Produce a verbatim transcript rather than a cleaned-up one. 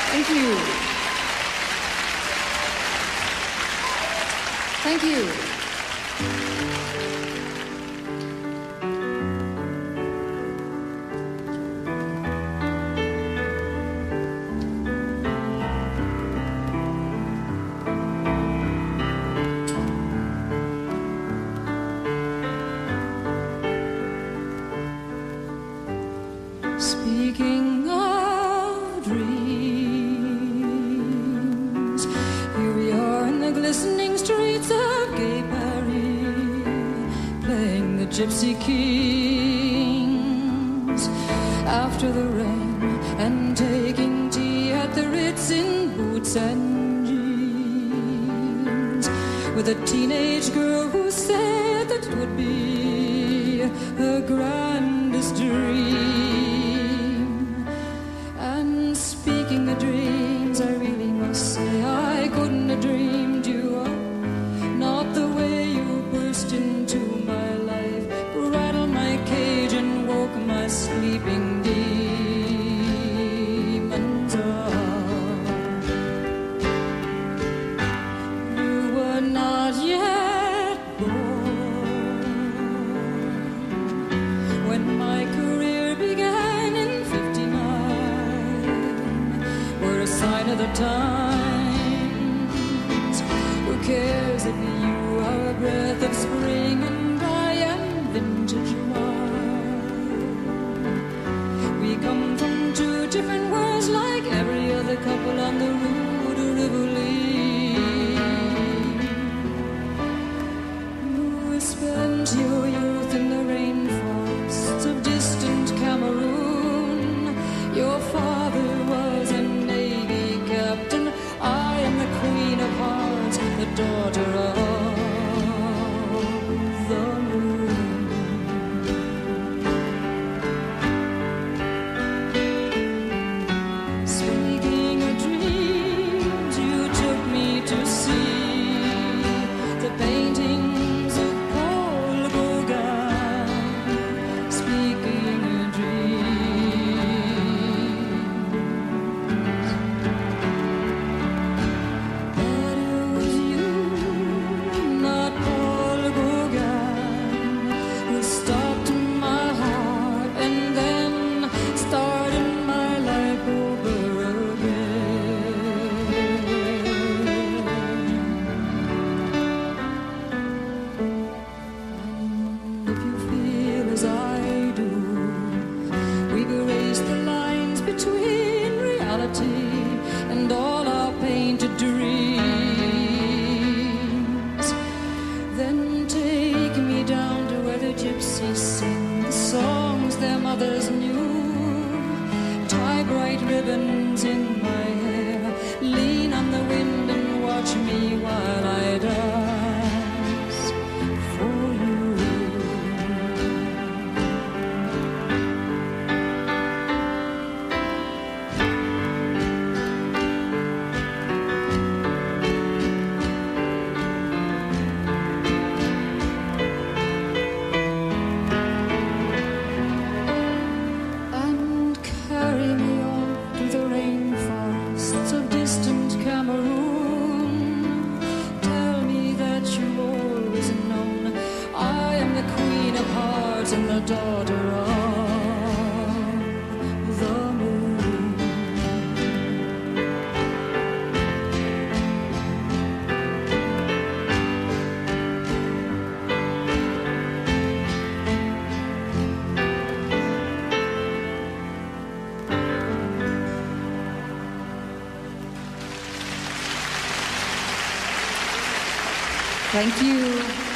Thank you. Thank you. Speaking of dreams, here we are in the glistening streets of gay Paris, playing the gypsy kings after the rain and taking tea at the Ritz in boots and jeans, with a teenage girl who said that it would be her grandest dream. Speaking of dreams, I really must say I couldn't have dreamed you up, not the way you burst into my life, rattled my cage and woke my sleeping demons up. You were not yet born when my career began in sign of the times. Who cares if you are a breath of spring and I am vintage wine? We come from two different worlds like every other couple on the Rue de Rivoli. You spent your youth in the rainforests of distant Cameroon. Your father was an I am the queen of hearts, the daughter of the moon. Speaking of dreams, you took me to see the paintings of Paul Gauguin. Speaking of dreams, and all our painted dreams. Then take me down to where the gypsies sing the songs their mothers knew. Tie bright ribbons in my hair, lean on the wind and watch me while I dance for you. And the daughter of the moon. Thank you.